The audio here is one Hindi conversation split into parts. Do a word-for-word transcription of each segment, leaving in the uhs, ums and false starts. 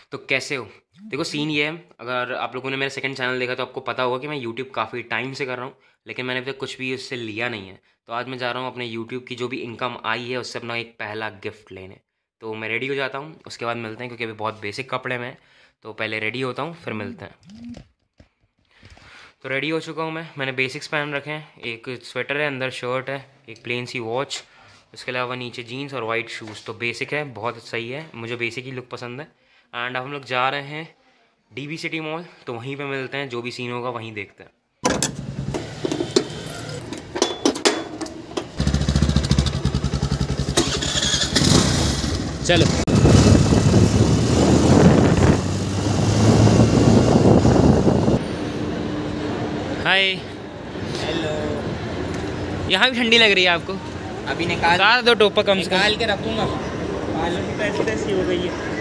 तो कैसे हो? देखो सीन ये है, अगर आप लोगों ने मेरा सेकंड चैनल देखा तो आपको पता होगा कि मैं यूट्यूब काफ़ी टाइम से कर रहा हूँ, लेकिन मैंने अभी तक कुछ भी उससे लिया नहीं है। तो आज मैं जा रहा हूँ अपने यूट्यूब की जो भी इनकम आई है उससे अपना एक पहला गिफ्ट लेने। तो मैं रेडी हो जाता हूँ, उसके बाद मिलते हैं, क्योंकि अभी बहुत बेसिक कपड़े में हैं। तो पहले रेडी होता हूँ, फिर मिलते हैं। तो रेडी हो चुका हूँ मैं मैंने बेसिक्स पहन रखे हैं, एक स्वेटर है, अंदर शर्ट है, एक प्लेन सी वॉच, उसके अलावा नीचे जीन्स और वाइट शूज़। तो बेसिक है, बहुत सही है, मुझे बेसिक ही लुक पसंद है। एंड अब हम लोग जा रहे हैं डीवी सिटी मॉल, तो वहीं पे मिलते हैं, जो भी सीन होगा वहीं देखते हैं। चलो हाय। हेलो। यहाँ भी ठंडी लग रही है आपको? अभी निकाल निकाल दो टोपा कम से कम। निकाल के रखूँगा। बालों की पैसी पैसी हो गई है।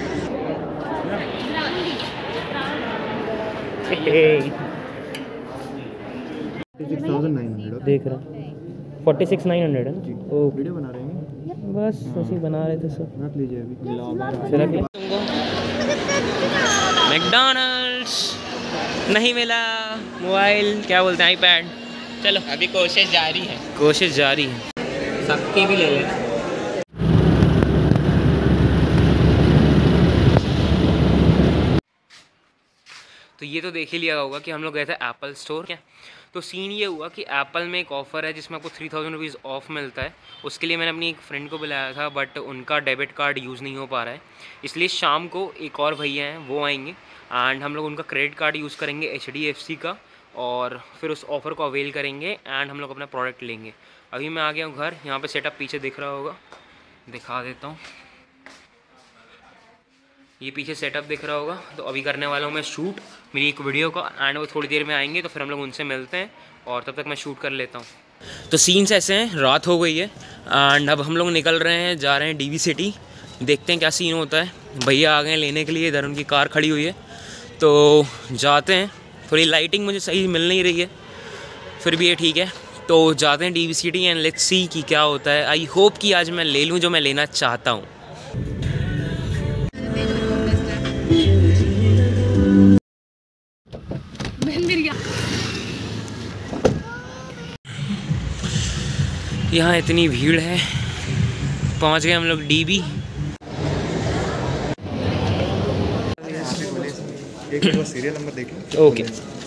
देख रहा फोर्टी सिक्स नाइन हंड्रेड है। ओ वीडियो बना रहे हैं, बस ऐसे ही बना रहे थे सर। रख लीजिए अभी। मैकडॉनल्ड्स नहीं मिला, मोबाइल क्या बोलते हैं, आईपैड। चलो अभी कोशिश जारी है, कोशिश जारी है। सबकी भी ले लेना। तो ये तो देख ही लिया होगा कि हम लोग गए थे एप्पल स्टोर। क्या तो सीन ये हुआ कि एप्पल में एक ऑफ़र है जिसमें आपको थ्री थाउजेंड रुपीज़ ऑफ मिलता है। उसके लिए मैंने अपनी एक फ्रेंड को बुलाया था, बट उनका डेबिट कार्ड यूज़ नहीं हो पा रहा है, इसलिए शाम को एक और भैया हैं वो आएंगे एंड हम लोग उनका क्रेडिट कार्ड यूज़ करेंगे एच डी एफ सी का, और फिर उस ऑफ़र को अवेल करेंगे एंड हम लोग अपना प्रोडक्ट लेंगे। अभी मैं आ गया हूँ घर, यहाँ पर सेटअप पीछे दिख रहा होगा, दिखा देता हूँ। ये पीछे सेटअप दिख रहा होगा। तो अभी करने वाला हूँ मैं शूट मेरी एक वीडियो का, एंड वो थोड़ी देर में आएंगे, तो फिर हम लोग उनसे मिलते हैं और तब तक मैं शूट कर लेता हूँ। तो सीन्स ऐसे हैं, रात हो गई है एंड अब हम लोग निकल रहे हैं, जा रहे हैं डीवी सिटी, देखते हैं क्या सीन होता है। भैया आ गए लेने के लिए, इधर उनकी कार खड़ी हुई है, तो जाते हैं। थोड़ी लाइटिंग मुझे सही मिल नहीं रही है, फिर भी ये ठीक है। तो जाते हैं DV city and let's see कि क्या होता है। आई होप कि आज मैं ले लूँ जो मैं लेना चाहता हूँ। यहाँ इतनी भीड़ है, पहुँच गए हम लोग डीबी। एक बार सीरियल नंबर देखिए। Okay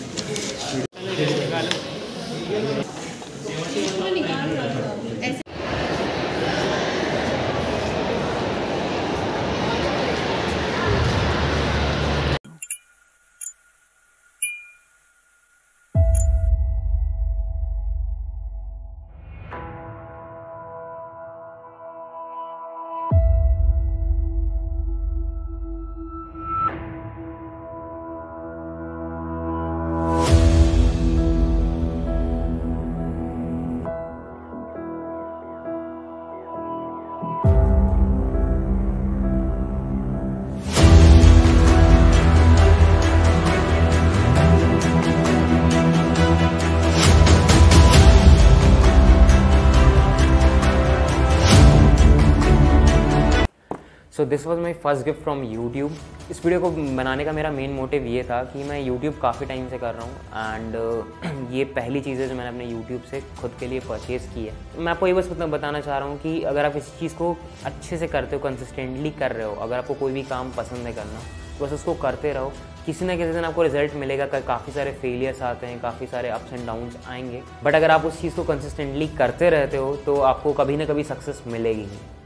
so this was my first gift from YouTube. इस वीडियो को बनाने का मेरा मेन मोटिव ये था कि मैं यूट्यूब काफ़ी टाइम से कर रहा हूँ एंड uh, ये पहली चीज़ है जो मैंने अपने यूट्यूब से खुद के लिए परचेज़ की है। मैं आपको ये बस बताना चाह रहा हूँ कि अगर आप इस चीज़ को अच्छे से करते हो, कंसिस्टेंटली कर रहे हो, अगर आपको कोई भी काम पसंद है करना, तो बस उसको करते रहो, किसी ना किसी दिन आपको रिजल्ट मिलेगा। काफ़ी सारे फेलियर्स आते हैं, काफ़ी सारे अप्स एंड डाउन्स आएंगे, बट अगर आप उस चीज़ को कंसिस्टेंटली करते रहते हो तो आपको कभी ना कभी सक्सेस मिलेगी ही।